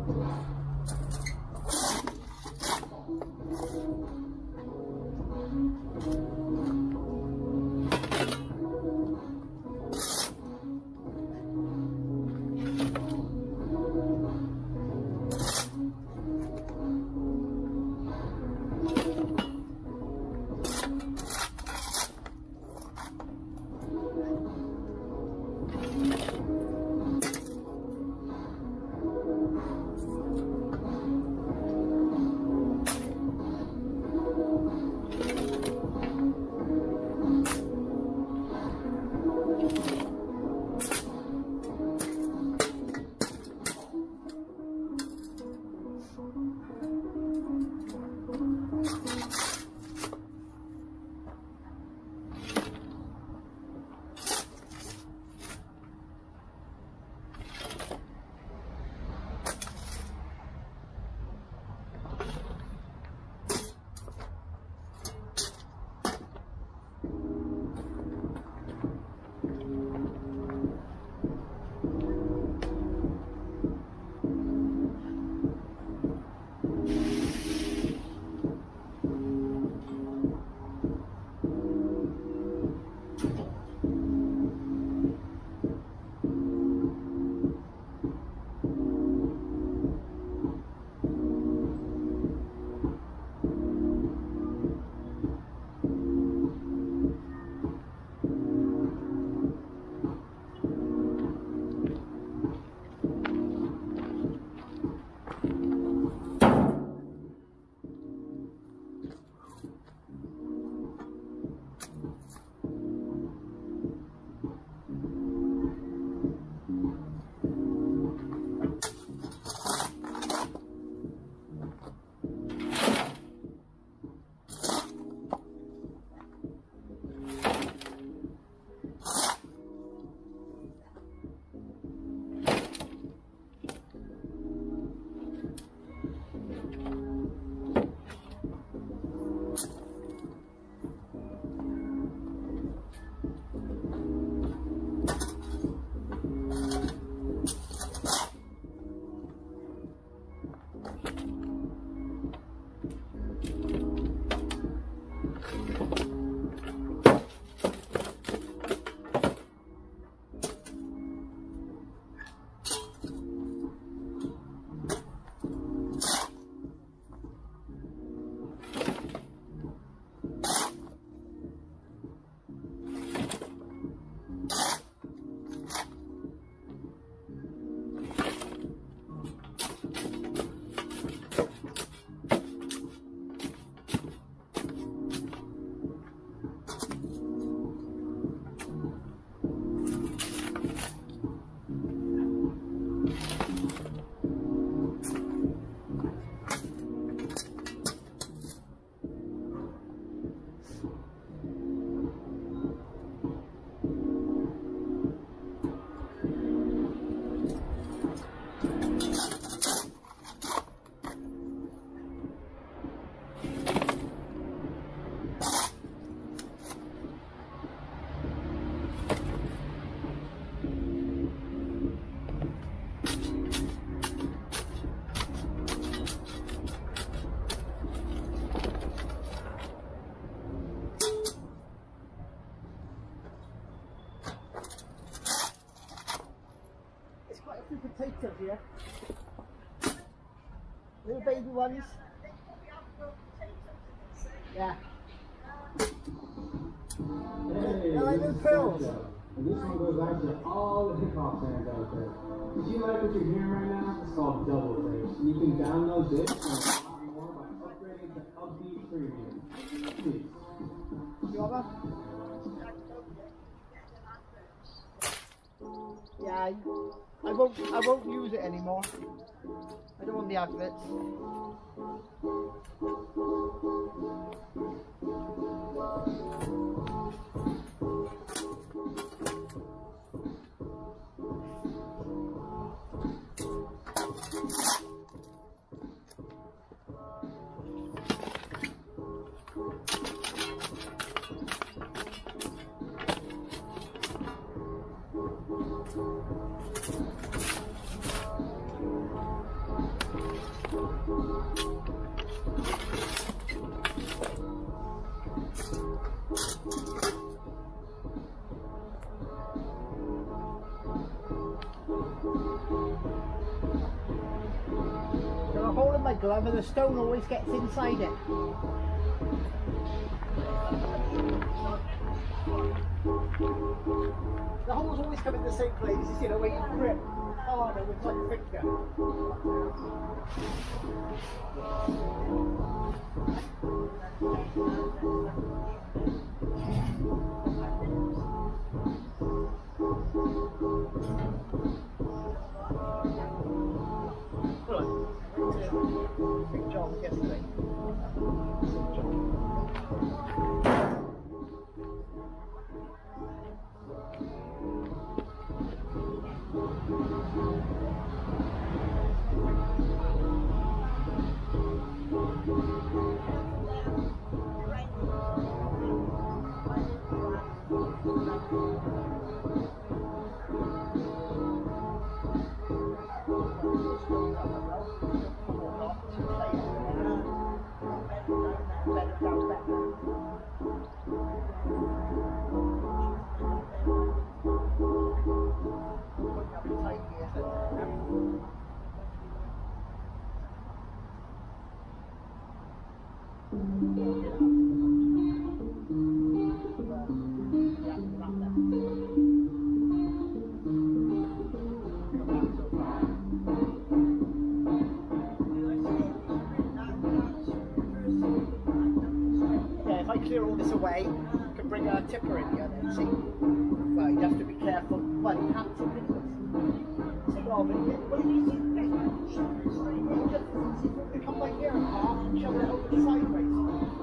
Potatoes here. Little baby ones. Yeah. They're like little pearls. And this one goes out to all the hip hop fans out there. If you like what you're hearing right now, it's called Double Face. You can download this and a lot more by upgrading to Upbeat Premium. Please. You want that? Yeah, I won't use it anymore. I don't want the adverts. Got a hole in my glove and the stone always gets inside it. The holes always come in the same places, you know, where you grip harder with my finger. Big job yesterday. If I clear all this away, I can bring a tipper in here then, see? Well, you have to be careful. Well, you have to, because... See, Robin, you come like here and half and shove it over sideways.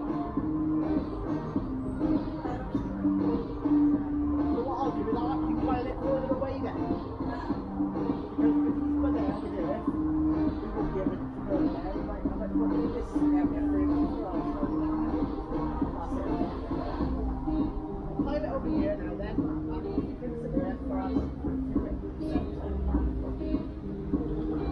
So what I'll do is I'll have to file it further away then. Because if he's put it over here, we won't be able to go there. He might have it put in this area for him as well. Pile it over here now then, and you can sit there for us.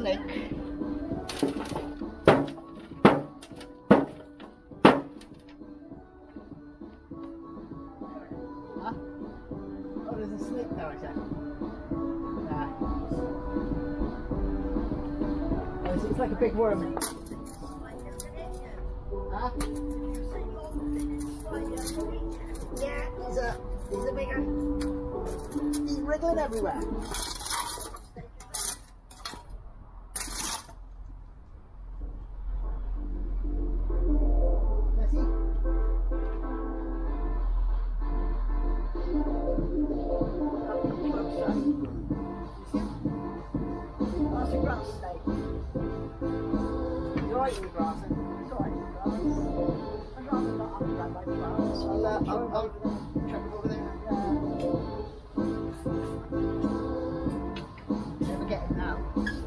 snake. Huh? Oh, there's a snake there, I said. Nah. Oh, it's like a big worm. Huh? Yeah, he's a big one. He's wriggling everywhere. Let's see. That's a grass snake. You're right with grass. It's alright with grass. I'd rather not have that like grass. I'll chuck it over there. Never get it now. He's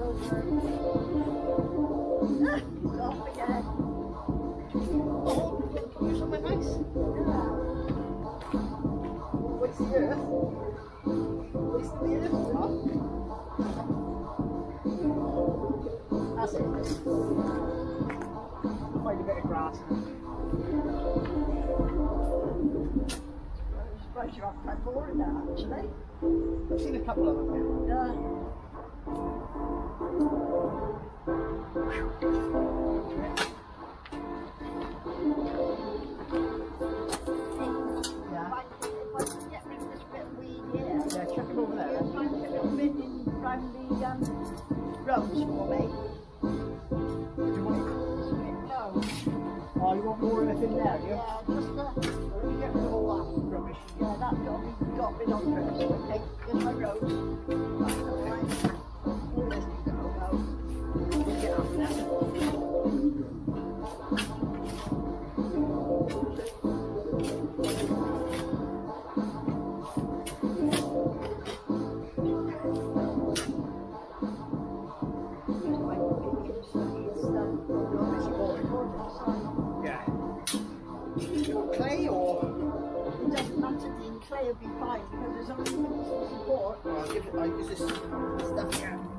off again. Oh, do something nice. Yeah. What's the earth? What's the earth? That's it. Find a bit of grass. I'm surprised you're off quite more in that actually. I've seen a couple of them now. Yeah. If I can get rid of this bit of weed here. Yeah, chuck it over there. Yeah, find a little bit in around the roads for me. Do you want it? No. Oh, you want more of it in there, do you? Yeah, just let me get rid of all that rubbish. Yeah, that job you got rid of first. Okay, here's my road. Right, alright. All this to go. We'll get up there. Clay or? It doesn't matter, the clay will be fine because there's only support. I use this stuff here.